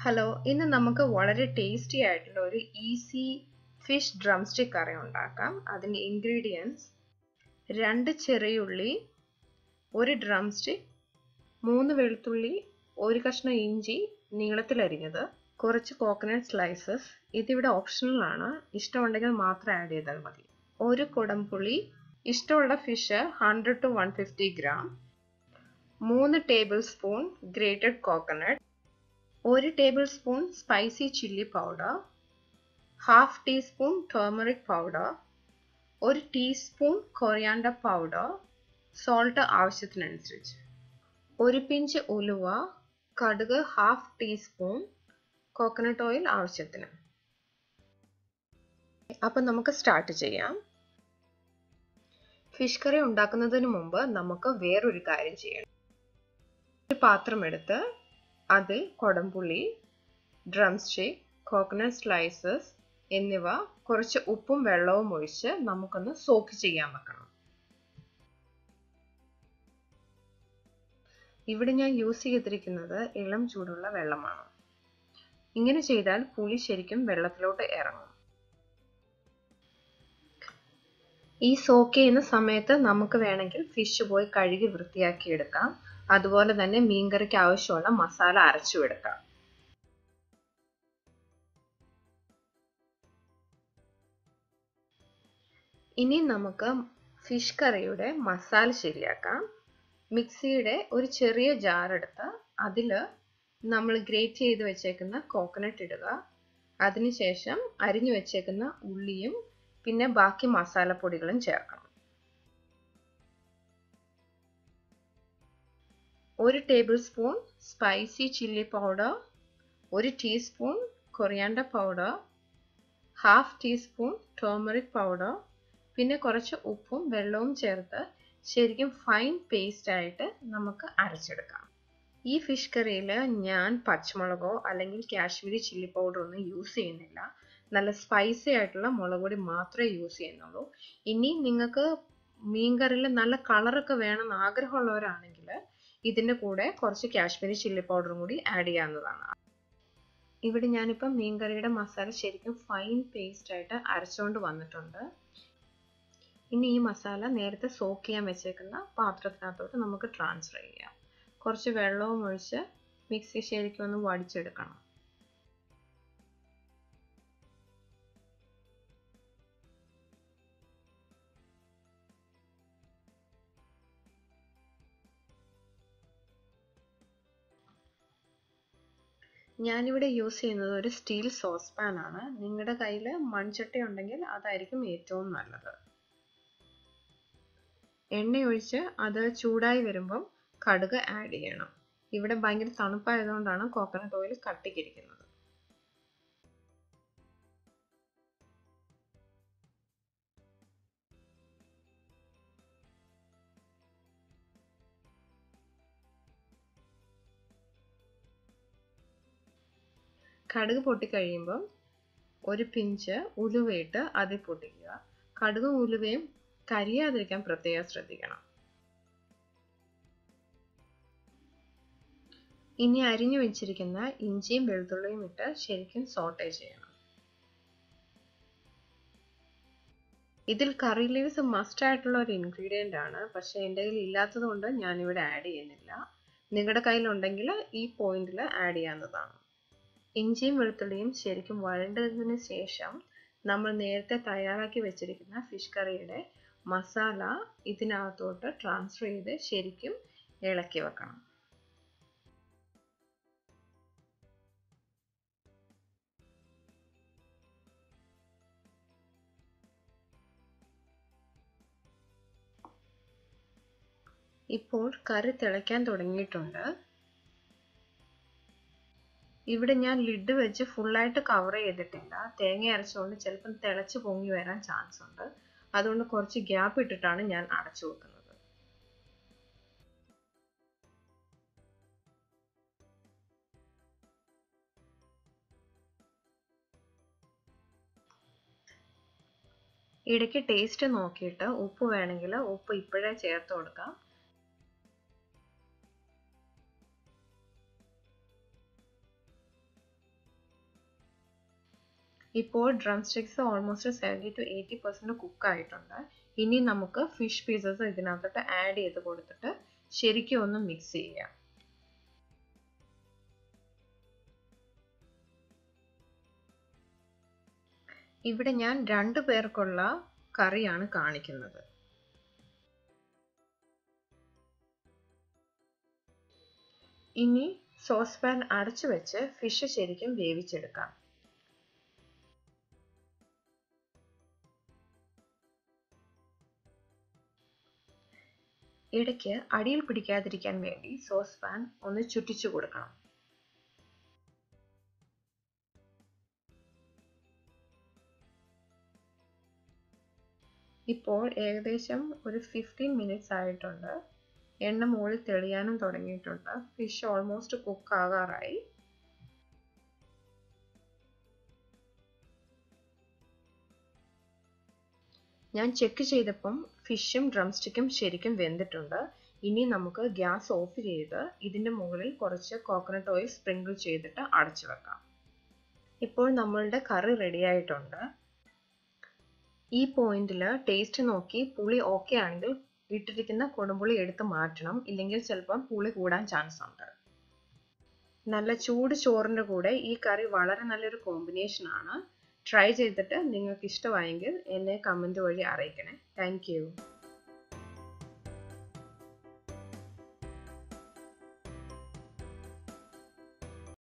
Hello, ഇന്ന് നമുക്ക് വളരെ ടേസ്റ്റി ആയിട്ടുള്ള ഒരു easy fish drumstick curry ഉണ്ടാക്കാം. അതിൻ്റെ ഇൻഗ്രീഡിയൻസ് 2 ചെറിയുള്ളി, 1 ഡ്രം സ്റ്റിക്ക്, 3 വെളുത്തുള്ളി, 1 കഷ്ണം ഇഞ്ചി നീളത്തിലരിഞ്ഞത്, കുറച്ച് കോക്കനട്ട് സ്ലൈസസ്. ഇതിവിടെ ഓപ്ഷണൽ ആണ്, ഇഷ്ടമുണ്ടെങ്കിൽ മാത്രം ആഡ് ചെയ്താൽ മതി. 1 കുടംപുളി, ഇഷ്ടമുള്ള fish 100 to 150 gram, 3 tablespoon grated coconut, 1 tablespoon spicy chilli powder, 1/2 teaspoon turmeric powder, 1 teaspoon coriander powder, salt ആവശ്യത്തിനനുസരിച്ച്, 1 പിഞ്ച് ഉലുവ, കടുക് 1/2 ടീസ്പൂൺ, കോക്കനട്ട് ഓയിൽ ആവശ്യത്തിന്. അപ്പം നമുക്ക് സ്റ്റാർട്ട് ചെയ്യാം. ഫിഷ് കറി ഉണ്ടാക്കുന്നതിന് മുമ്പ് നമുക്ക് വേറൊരു കാര്യം ചെയ്യണം. ഒരു പാത്രം എടുത്ത് അതിൽ കൊടംപുളി, ഡ്രം സ്റ്റിക്ക്, കോക്കനട്ട് സ്ലൈസസ് എന്നിവ കുറച്ച് ഉപ്പും വെള്ളവും ഒഴിച്ച് നമുക്കൊന്ന് സോക്ക് ചെയ്യാൻ വെക്കണം. ഇവിടെ ഞാൻ യൂസ് ചെയ്തിരിക്കുന്നത് ഇളം ചൂടുള്ള വെള്ളമാണ്. ഇങ്ങനെ ചെയ്താൽ പുളി ശരിക്കും വെള്ളത്തിലോട്ട് ഇറങ്ങും. ഈ സോക്ക് ചെയ്യുന്ന സമയത്ത് നമുക്ക് വേണമെങ്കിൽ ഫിഷ് പോയി കഴുകി വൃത്തിയാക്കി എടുക്കാം. അതുപോലെ തന്നെ മീൻകറിക്ക് ആവശ്യമുള്ള മസാല അരച്ചു എടുക്കാം. ഇനി നമുക്ക് ഫിഷ് കറിയുടെ മസാല ശരിയാക്കാം. മിക്സിയുടെ ഒരു ചെറിയ ജാർ എടുത്ത് അതിൽ നമ്മൾ ഗ്രേറ്റ് ചെയ്ത് വെച്ചേക്കുന്ന കോക്കനട്ട് ഇടുക. അതിനുശേഷം അരിഞ്ഞു വെച്ചേക്കുന്ന ഉള്ളിയും പിന്നെ ബാക്കി മസാലപ്പൊടികളും ചേർക്കണം. 1 tablespoon spicy chilli powder, 1 teaspoon coriander powder, 1/2 teaspoon turmeric powder, പിന്നെ കുറച്ച് ഉപ്പും വെള്ളവും ചേർത്ത് ശരിക്കും ഫൈൻ പേസ്റ്റ് ആയിട്ട് നമുക്ക് അരച്ചെടുക്കാം. ഈ ഫിഷ് കറിയിൽ ഞാൻ പച്ചമുളകോ അല്ലെങ്കിൽ കാശ്മീരി ചില്ലി പൗഡർ ഒന്നും യൂസ് ചെയ്യുന്നില്ല. നല്ല സ്പൈസി ആയിട്ടുള്ള മുളക് പൊടി മാത്രമേ യൂസ് ചെയ്യുന്നുള്ളൂ. ഇനി നിങ്ങൾക്ക് മീൻകറിയിൽ നല്ല കളറൊക്കെ വേണമെന്ന് ആഗ്രഹമുള്ളവരാണെങ്കിൽ ഇതിൻ്റെ കൂടെ കുറച്ച് കാശ്മീരി ചില്ലി പൗഡറും കൂടി ആഡ് ചെയ്യാവുന്നതാണ്. ഇവിടെ ഞാനിപ്പം മീൻകറിയുടെ മസാല ശരിക്കും ഫൈൻ പേസ്റ്റ് ആയിട്ട് അരച്ചുകൊണ്ട് വന്നിട്ടുണ്ട്. ഇനി ഈ മസാല നേരത്തെ സോക്ക് ചെയ്യാൻ വെച്ചേക്കുന്ന പാത്രത്തിനകത്തോട്ട് നമുക്ക് ട്രാൻസ്ഫർ ചെയ്യാം. കുറച്ച് വെള്ളവും ഒഴിച്ച് മിക്സി ശരിക്കും ഒന്ന് വടിച്ചെടുക്കണം. ഞാനിവിടെ യൂസ് ചെയ്യുന്നത് ഒരു സ്റ്റീൽ സോസ് പാൻ ആണ്. നിങ്ങളുടെ കയ്യിൽ മൺചട്ടി ഉണ്ടെങ്കിൽ അതായിരിക്കും ഏറ്റവും നല്ലത്. എണ്ണ ഒഴിച്ച് അത് ചൂടായി വരുമ്പം കടുക് ആഡ് ചെയ്യണം. ഇവിടെ ഭയങ്കര തണുപ്പായതുകൊണ്ടാണ് കോക്കനട്ട് ഓയിൽ കട്ടിക്കിരിക്കുന്നത്. കടുക് പൊട്ടിക്കഴിയുമ്പം 1 പിഞ്ച് ഉലുവയിട്ട് അതിൽ പൊട്ടിക്കുക. കടുകും ഉലുവയും കരിയാതിരിക്കാൻ പ്രത്യേകം ശ്രദ്ധിക്കണം. ഇനി അരിഞ്ഞു വെച്ചിരിക്കുന്ന ഇഞ്ചിയും വെളുത്തുള്ളിയും ഇട്ട് ശരിക്കും സോട്ടേ ചെയ്യണം. ഇതിൽ കറി ലീവ്സ് മസ്റ്റ് ആയിട്ടുള്ള ഒരു ഇൻഗ്രീഡിയൻ്റ് ആണ്. പക്ഷേ എൻ്റെ കയ്യിൽ ഇല്ലാത്തത് കൊണ്ട് ഞാനിവിടെ ആഡ് ചെയ്യുന്നില്ല. നിങ്ങളുടെ കയ്യിലുണ്ടെങ്കിൽ ഈ പോയിന്റിൽ ആഡ് ചെയ്യാവുന്നതാണ്. ഇഞ്ചിയും വെളുത്തുള്ളിയും ശരിക്കും വഴണ്ടതിന് ശേഷം നമ്മൾ നേരത്തെ തയ്യാറാക്കി വെച്ചിരിക്കുന്ന ഫിഷ് കറിയുടെ മസാല ഇതിനകത്തോട്ട് ട്രാൻസ്ഫർ ചെയ്ത് ശരിക്കും ഇളക്കി വെക്കണം. ഇപ്പോൾ കറി തിളയ്ക്കാൻ തുടങ്ങിയിട്ടുണ്ട്. ഇവിടെ ഞാൻ ലിഡ് വെച്ച് ഫുള്ളായിട്ട് കവർ ചെയ്തിട്ടില്ല. തേങ്ങ അരച്ചുകൊണ്ട് ചിലപ്പം തിളച്ച് പൊങ്ങി വരാൻ ചാൻസ് ഉണ്ട്. അതുകൊണ്ട് കുറച്ച് ഗ്യാപ്പ് ഇട്ടിട്ടാണ് ഞാൻ അടച്ചു വെക്കുന്നത്. ഇടയ്ക്ക് ടേസ്റ്റ് നോക്കിയിട്ട് ഉപ്പ് വേണമെങ്കിൽ ഉപ്പ് ഇപ്പോഴേ ചേർത്ത് കൊടുക്കാം. ഇപ്പോൾ ഡ്രം സ്റ്റിക്സ് ഓൾമോസ്റ്റ് 70-80% കുക്ക് ആയിട്ടുണ്ട്. ഇനി നമുക്ക് ഫിഷ് പീസസ് ഇതിനകത്തോട്ട് ആഡ് ചെയ്ത് കൊടുത്തിട്ട് ശരിക്കും ഒന്ന് മിക്സ് ചെയ്യാം. ഇവിടെ ഞാൻ 2 പേർക്കുള്ള കറിയാണ് കാണിക്കുന്നത്. ഇനി സോസ് പാൻ അടച്ചു വെച്ച് ഫിഷ് ശരിക്കും വേവിച്ചെടുക്കാം. ഇടയ്ക്ക് അടിയിൽ പിടിക്കാതിരിക്കാൻ വേണ്ടി സോസ് പാൻ ഒന്ന് ചുറ്റിച്ചു കൊടുക്കണം. ഇപ്പോൾ ഏകദേശം ഒരു 15 മിനിറ്റ്സ് ആയിട്ടുണ്ട്. എണ്ണ മുകളിൽ തെളിയാനും തുടങ്ങിയിട്ടുണ്ട്. ഫിഷ് ഓൾമോസ്റ്റ് കുക്ക് ആകാറായി. ഞാൻ ചെക്ക് ചെയ്തപ്പം ഫിഷും ഡ്രം സ്റ്റിക്കും ശരിക്കും വെന്തിട്ടുണ്ട്. ഇനി നമുക്ക് ഗ്യാസ് ഓഫ് ചെയ്ത് ഇതിൻ്റെ മുകളിൽ കുറച്ച് കോക്കനട്ട് ഓയിൽ സ്പ്രിങ്കിൾ ചെയ്തിട്ട് അടച്ചു വെക്കാം. ഇപ്പോൾ നമ്മളുടെ കറി റെഡി ആയിട്ടുണ്ട്. ഈ പോയിന്റിൽ ടേസ്റ്റ് നോക്കി പുളി ഓക്കെ ആണെങ്കിൽ ഇട്ടിരിക്കുന്ന കുടംപുളി എടുത്ത് മാറ്റണം, ഇല്ലെങ്കിൽ ചിലപ്പം പുളി കൂടാൻ ചാൻസ് ഉണ്ട്. നല്ല ചൂട് ചോറിൻ്റെ കൂടെ ഈ കറി വളരെ നല്ലൊരു കോമ്പിനേഷൻ ആണ്. ട്രൈ ചെയ്തിട്ട് നിങ്ങൾക്ക് ഇഷ്ടമായെങ്കിൽ എന്നെ കമൻറ്റ് വഴി അറിയിക്കണേ. Thank you.